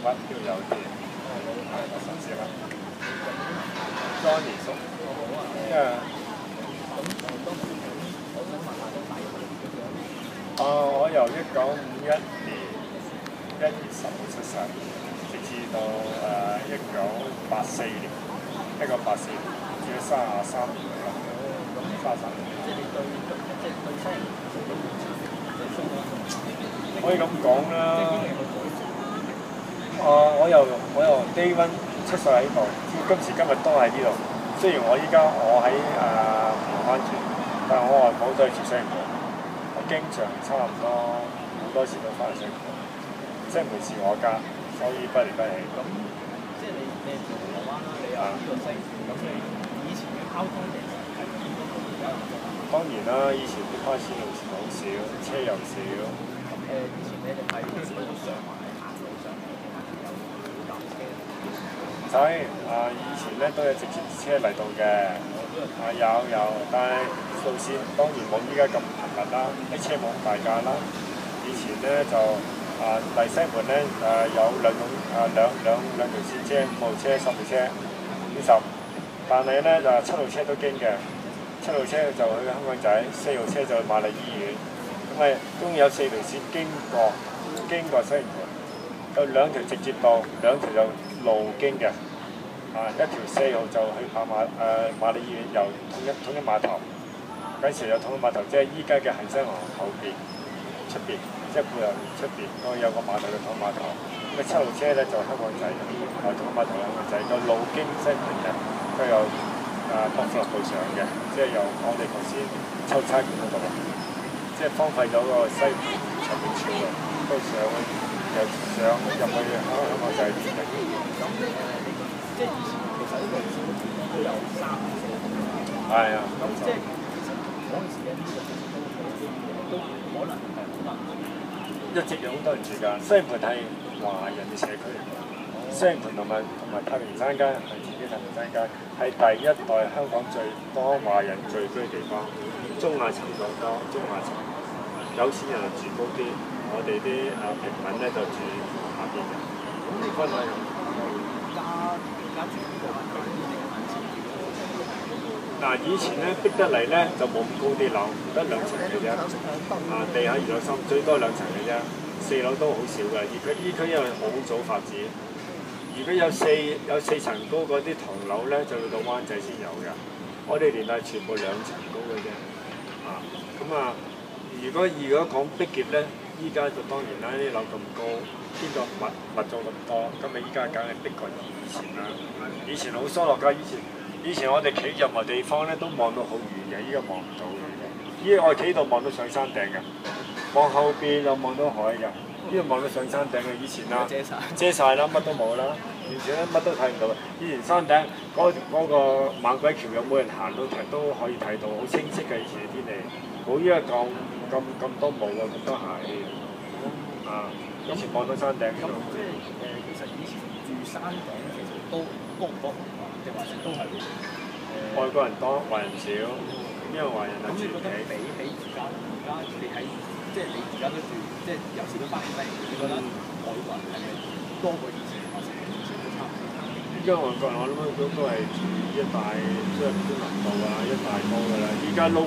乜都有啲。首先啦，Johnny 叔，因為我由1951年1月10號出世，直至到1984年住咗33年啦，33年。可以咁講啦。我由 Day One 出世喺度，今時今日都喺呢度。雖然我喺台灣住，但係我外母都係住西門。我經常差唔多好多時都翻去西門。西門是我家，所以不離不棄。 咁即係你住台灣啦，你又呢個西門，咁你以前嘅交通其實係點樣同而家唔同？ 當然啦，以前啲巴士路線好少，車又少。 以前你哋喺路上或係行路上，有搭車。 唔使以前咧都有直接車嚟到嘅，有，但係路線當然冇依家咁頻密啦，啲車冇咁大架啦。以前咧就嚟西門咧有兩條線車，5號車、10號車、50，但係咧就7號車都經嘅，7號車就去香港仔，4號車就去瑪麗醫院。咁咪終於有4條線經過西門，有2條直接道，2條就路經嘅。一條4號就去瑪麗醫院，由統一碼頭，嗰時有統一碼頭，即係依家嘅恒生行後邊出邊，即係背後出邊嗰有個碼頭叫統一碼頭。咁7號車咧就香港仔，統一碼頭香港仔個路經西門嘅，都有北福樂道上嘅，即係由我哋頭先秋差館嗰度。即係荒廢咗個西門長本橋路，都上入去香港仔邊嘅。 咁即係以前其實呢個路線都有3條。 係啊。 咁即係其實嗰陣時咧，呢個都可能係好多人一直有好多人住㗎。西門係華人嘅社區嚟㗎。西門同埋太平山街係自己太平山街，係第一代香港最多華人聚居嘅地方。中亞層就多，中亞層有錢人就住高啲，我哋啲平民咧就住下邊嘅。 咁你覺得而家住呢個環境定係以前住嗰個？ 以前咧逼得嚟咧就冇咁高啲樓，得2層嘅啫。地下2樓3，最多2層嘅啫，4樓都好少㗎。依區因為好早發展，如果有4層高嗰啲唐樓咧，就要到灣仔先有嘅。我哋年代全部2層高嘅啫。如果講逼傑咧，依家就當然啦，啲樓咁高，邊個密咗咁多，咁咪依家梗係逼過以前啦。以前好疏落㗎，以前我哋企任何地方咧都望到好遠嘅，依家望唔到嘅。依家我哋企度望到上山頂嘅，望後邊就望到海嘅，呢度望到上山頂嘅。以前啦，遮晒啦，乜都冇啦，完全乜都睇唔到。以前山頂嗰個猛鬼橋有冇人行到都可以睇到，好清晰嘅以前嘅天氣。冇依家咁多霧啊，咁多霞氣以前望到山頂嗰度。 即係其實以前住山頂其實都多唔多文化，定還是都係外國人多，華人少，因為華人係住起。比起而家你喺即係你而家都住，即係有時都翻嚟，你覺得外國人係咪多過以前，或者以前都差唔多？ 依家外國人我諗都係住一大即係中南道一大埔㗎啦。依家係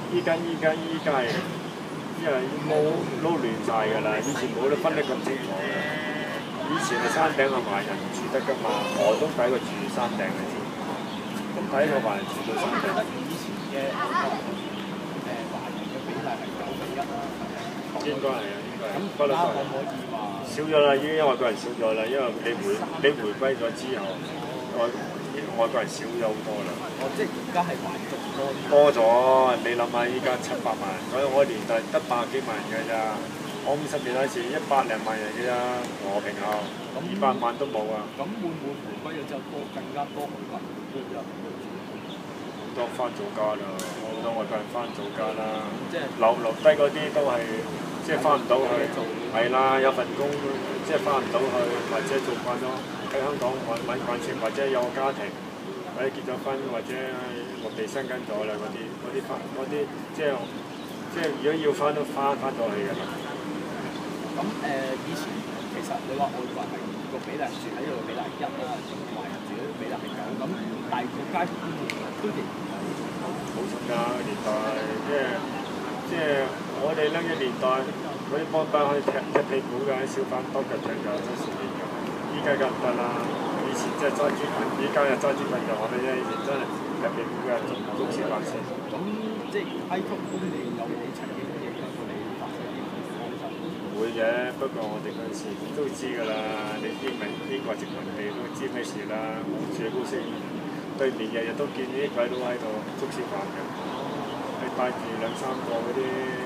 因為撈亂晒㗎啦，以前冇得分得咁清楚嘅。以前係山頂係華人住得㗎嘛，我都第一個住山頂嘅先。咁第一個華人住到山頂。 以前嘅華人嘅比例係9:1啦。 應該係啊，應該係。咁而家可唔可以話少咗啦？已經外國人少咗啦，因為你回歸咗之後，外國人少咗好多啦。 即係而家係華族多咗，你諗下依家700萬人，我年代得100幾萬人㗎咋。我50年嗰時100零萬人㗎咋，和平後200萬都冇啊。 咁會唔會回歸咗之後更加多外國人都入去住？ 好多翻祖家啦，好多外國人翻祖家啦。 即係留低嗰啲都係即係翻唔到去，係啦，有份工即係翻唔到去，或者做慣咗喺香港揾慣食，或者有個家庭，或者結咗婚，或者落地生根咗啦嗰啲即係如果要翻都翻咗去㗎啦。 咁以前其實你話外國人係個個比例住喺呢度比例1啦，同華人住嘅比例係2，咁但係個階級觀念都仍然係好重㗎年代，即係我哋呢個年代嗰啲幫班可以踢屁股㗎，小販多腳長㗎，都是嘅。依家梗唔得啦，以前即係揸豬棍，依家又揸豬棍就話咩啫？以前真係踢屁股㗎，捉小販先。 咁即係階級觀念有冇曾經影響過你發生啲方針？ 會嘅，不過我哋嗰陣時都知㗎啦，你英國殖民地都知咩事啦。我住喺高星對面，日日都見啲鬼佬喺度捉小販嘅，係帶住2、3個嗰啲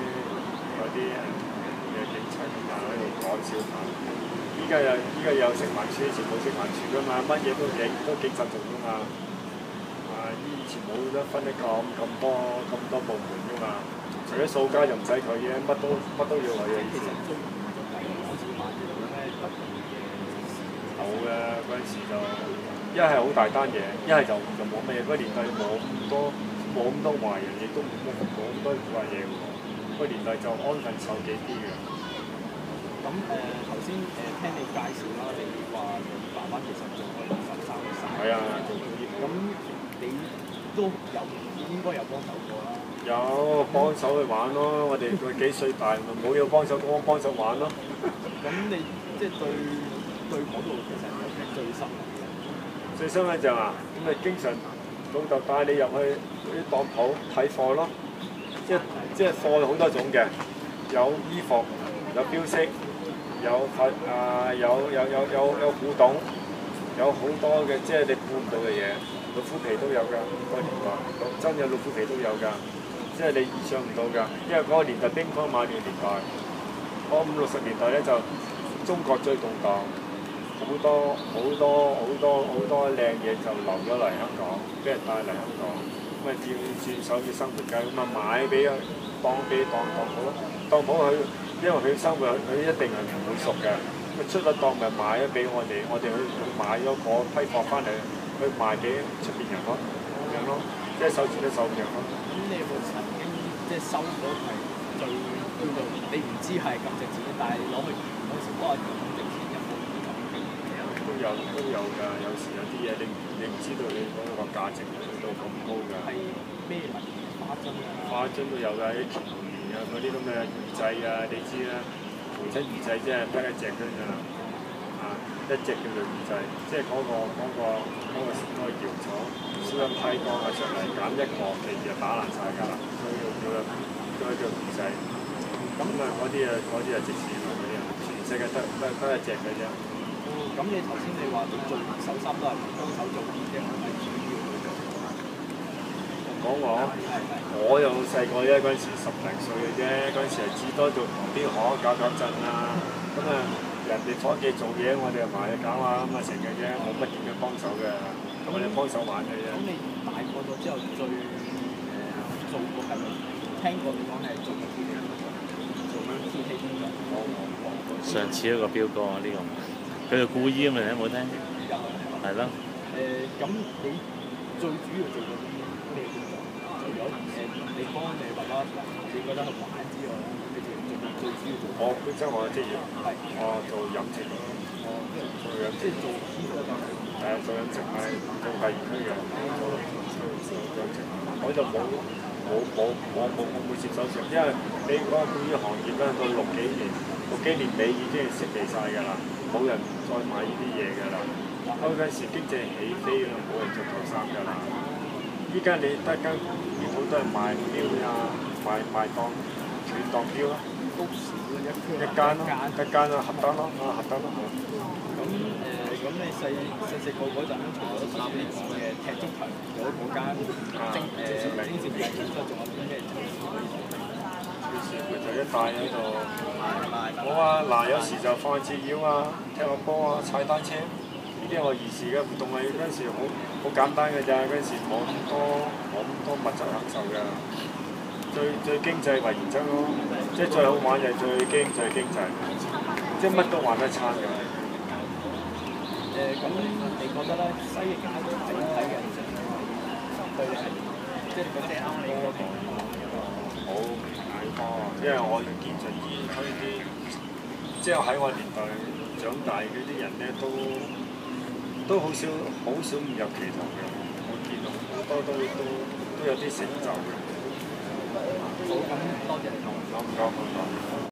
嘅警察啊喺度趕小販。依家有食環署，以前冇食環署㗎嘛，乜嘢都警察做㗎嘛。以前冇得分得咁多部門㗎嘛。除咗掃街就唔使佢嘅，乜都要佢嘅。以前冇嘅嗰陣時就一係好大單嘢，一係就冇乜嘢。嗰年代冇咁多壞人，亦都冇咁多壞嘢喎。嗰年代就安分守己啲嘅。 咁頭先聽你介紹啦，你話你爸爸其實做過23個省。 係啊，做工業。 咁你都應該有幫手過啦。 有幫手去玩咯，我哋佢幾歲大，冇嘢幫手，我幫手玩咯。 咁你即係對嗰度其實有咩最深嘅？ 最深嘅就話，咁咪經常老豆帶你入去嗰啲當鋪睇貨咯，即係貨好多種嘅，有衣服，有標飾，有古董，有好多嘅即係你估唔到嘅嘢，老虎皮都有㗎，嗰個年代，真有老虎皮都有㗎。即係你意想唔到㗎，因為嗰個年代兵荒馬亂年代，嗰50、60年代咧就中國最動盪，好多靚嘢就流咗嚟香港，俾人帶嚟香港，咁啊要轉手要生活㗎，咁啊買俾當鋪咯，當鋪佢因為佢生活佢一定係唔會熟嘅，佢出咗檔咪賣咗俾我哋去買咗嗰批貨翻嚟去賣俾出邊人咯，咁樣咯，即係守住啲手樣咯。 咁你有冇曾經即係收到係最叫做你唔知係咁值錢，但係攞去嗰時嗰個咁值錢有冇咁嘅？ 都有㗎，有時有啲嘢你唔知道你嗰個價值去到咁高㗎。係咩物件？花樽啊？ 花樽都有㗎，啲鉗啊嗰啲咁嘅魚仔啊，你知啦，梅親魚仔即係得一隻㗎咋，一隻叫做魚仔，即係嗰個窯廠燒緊批缸啊出嚟揀一個，其餘就打爛晒㗎啦，叫魚仔。咁啊嗰啲啊值錢啊嗰啲啊，全世界得一隻嘅啫。 咁你頭先你話你做手衫都係幫手做啲嘅，係咪主要去做？ 我又細個啫，嗰陣時10零歲嘅啫，嗰陣時係至多做旁邊行搞震啊，咁啊人哋伙計做嘢，我哋又埋去搞下咁啊成嘅啫，冇乜點樣幫手嘅，咁我哋幫手玩嘅啫。 咁你大個咗之後最做過係咪？聽過你講係做緊天氣工作，做緊天氣工作。 上次一個標哥呢個，佢就故意咁嚟，有冇聽？ 有係咯。 咁你最主要做過啲咩工作？除咗你幫你爸爸，你覺得係玩之外，你仲最主要做？ 我本身我嘅職業係我做飲食咯，做飲食。 即係做醫嗰個。 做飲食係做係咁樣做飲食，我就冇接手上，因為你嗰個kultur行業咧到60幾年尾已經息微晒㗎啦，冇人再買呢啲嘢㗎啦。嗰陣時經濟起飛啦，冇人做頭衫㗎啦。依家你得間店鋪都係賣錶啊，賣斷檔錶咯， 都少一間咯，合單咯，合單咯。 咁你細個嗰陣，除咗啱啱講嘅踢足球嗰間精神病之外，仲有啲咩措施可以做？ 咪就一帶喺度。冇啊！嗱，有時就放紙鷂啊，踢下波啊，踩單車，呢啲我兒時嘅活動係嗰陣時好簡單嘅咋，嗰陣時冇咁多物質享受嘅，最經濟為原則咯，即係最好玩就係最經濟，即係乜都玩得餐㗎。 咁你覺得咧西營盤整體嘅對你係即係覺得啱你嗰個好睇多，因為我見盡啲推啲之後喺我年代長大嗰啲人咧，都好少誤入歧途嘅。我見到好多都有啲成就嘅。 好，咁多謝你講。 唔該。